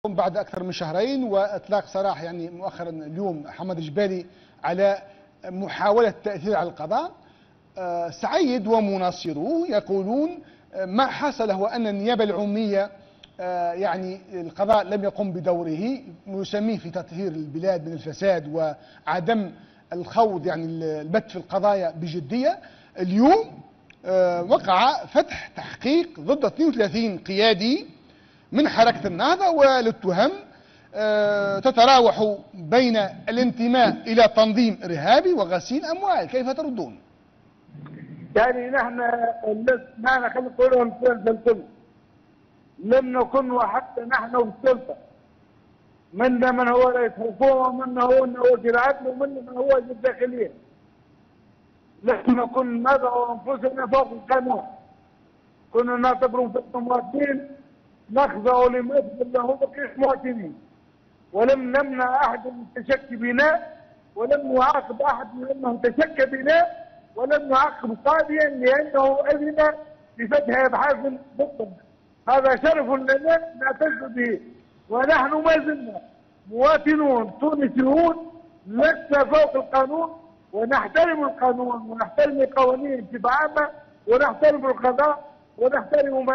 بعد أكثر من شهرين وإطلاق سراح مؤخرا اليوم حمد الجبالي على محاولة التأثير على القضاء. سعيد ومناصروه يقولون ما حصل هو أن النيابة العمومية القضاء لم يقم بدوره، يسميه في تطهير البلاد من الفساد وعدم الخوض البت في القضايا بجدية. اليوم وقع فتح تحقيق ضد 32 قيادي من حركة النهضة، والاتهام تتراوح بين الانتماء إلى تنظيم إرهابي وغسيل أموال. كيف تردون؟ نحن خلينا نقولها الكل لم نكن وحتى نحن في السلطة، منا من هو رئيس حكومة ومنا هو وزير عدل ومنا من هو وزير الداخلية. لم نكن ندعو أنفسنا فوق القانون، كنا نعتبر أنفسنا مواطنين نخضع لما يثبت له بقية مواطنين، ولم نمنع أحد من التشكي بنا، ولم نعاقب أحد من أنه تشكى بنا، ولم نعاقب قاضيا لأنه أذن بفتح أبحاث ضدنا. هذا شرف لنا نعتز به، ونحن ما زلنا مواطنون تونسيون لسنا فوق القانون، ونحترم القانون ونحترم القوانين بصفة عامة، ونحترم القضاء ونحترم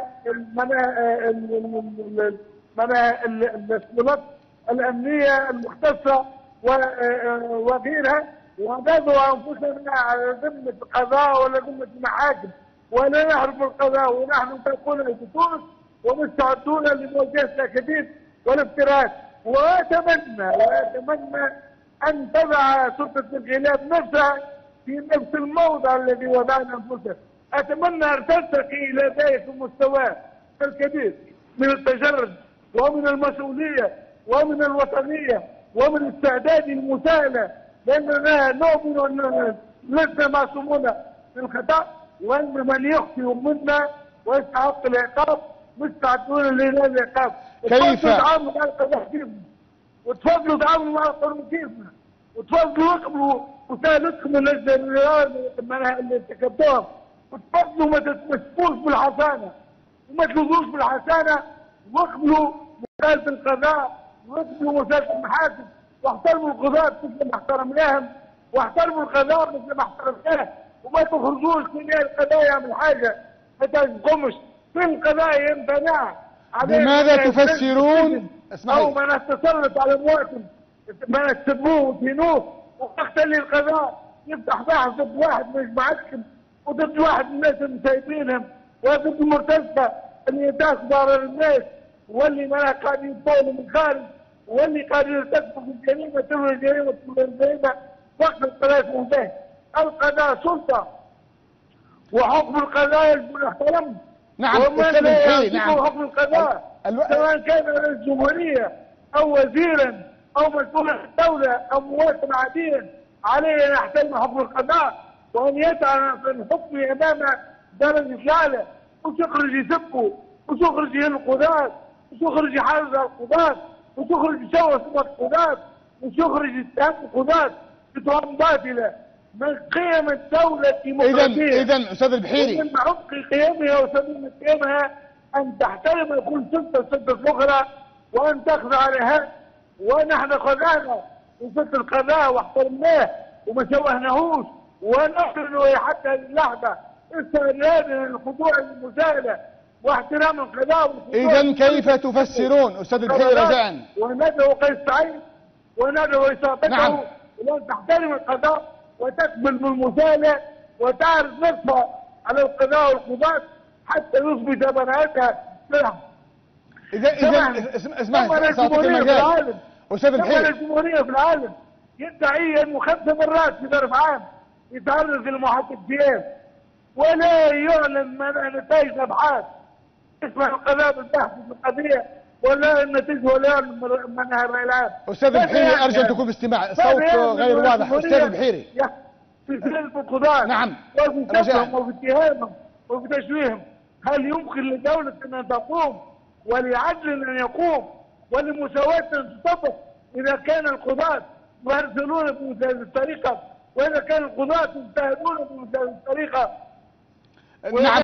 السلطات الأمنية المختصة وغيرها، ونضع أنفسنا على ذمة القضاء ولا ذمة المحاكم، ولا نهرب القضاء، ونحن نقول في تونس ومستعدون لمواجهة الأكاذيب والافتراءات. وأتمنى أن تضع سلطة الانقلاب نفسها في نفس الموضع الذي وضعنا أنفسنا. أتمنى أن ترتقي إلى ذلك المستوى الكبير من التجرد ومن المسؤولية ومن الوطنية ومن استعداد المساءلة، لأننا نؤمن أننا لسنا معصومون من الخطأ، وأن من يخطئ منا ويستحق العقاب مستعدون لهذا العقاب. كيف تعاملوا مع القضاء كيفنا، وتفضلوا تعاملوا مع القانون كيفنا، وتفضلوا اقبلوا مساءلتكم من اللي ارتكبتوها، وتفضلوا ما تتمسكوش بالحسانة وما تلوذوش بالحسانة، واقبلوا مساءلة القضاء واقبلوا مساءلة المحاكم، واحترموا القضاة مثل ما احترمناهم، واحترموا القضاء مثل ما احترمناه، وما تخرجوش من القضايا من حاجة ما تقومش في القضايا يمتنع. بماذا تفسرون أو من التسلط على المواطن ما يسبوه ويدينوه، ويختلي القضاء يفتح بحث ضد واحد مش معسكر وضد واحد من الناس اللي سايبينهم، وضد المرتزقة اللي تخبر الناس، واللي ما قاعدين يطولوا من الخارج، واللي قاعدين يرتكبوا في الجريمة تلو الجريمة وقت القضاء منتهي. القضاء سلطة وحكم القضاء يجب ان يحترم. نعم أستاذ الحيري، نعم حكم القضاء سواء كان رئيس الجمهورية أو وزيرا أو مسؤول الدولة أو مواطن عاديا، عليه أن يحترم حكم القضاء وأن يسعى في الحكم أمام درجة الأعلى، مش يخرج يسبه، مش يخرج يهين القضاة، مش يخرج يحرز القضاة، مش يخرج يشوه سمعة القضاة، مش يخرج يتهم القضاة بتهم باطلة. من قيم الدولة الديمقراطية إذن أستاذ البحيري، ومن عمق قيمها وسبيل قيمها أن تحترم كل سلطة الأخرى وأن تخضع لها. ونحن خضعنا لسلطة القضاء واحترمناه وما شوهناهوش، ونحن حتى اللحظة استعدادنا للخضوع للمساءلة واحترام القضاء. إذن كيف تفسرون أستاذ البحيري رجاء؟ وندعو قيس سعيد وندعو إصابته. نعم. وأن تحترم القضاء وتقبل بالمساءلة وتعرض نفسها على القضاء والقضاة حتى يثبت براءتها. إذا اسمح المجال أستاذ البحيري، الجمهورية في العالم يدعي أنه 5 مرات في ظرف عام يتعرض للمحاكم الديان ولا يعلن نتائج أبحاث اسمها القضاء بالبحث في القضية ولا النتيجة ولا يعلن منها الرأي العام. أستاذ البحيري أرجو أن تكون باستماع، الصوت غير واضح. أستاذ البحيري في سلب القضاة، نعم وفي شتمهم وفي اتهامهم وفي تشويههم، هل يمكن لدولة أن تقوم ولعدل أن يقوم ولمساواة أن تطبق إذا كان القضاة يرسلون بمثل الطريقة وإذا كان القضاة يجتهدون بمثل الطريقة؟ نعم.